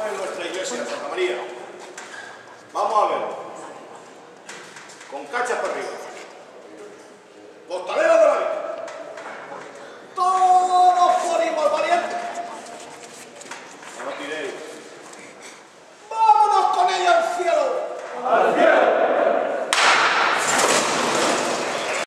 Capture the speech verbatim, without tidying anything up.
estamos en nuestra iglesia, Santa María. Vamos a ver. Con cachas para arriba.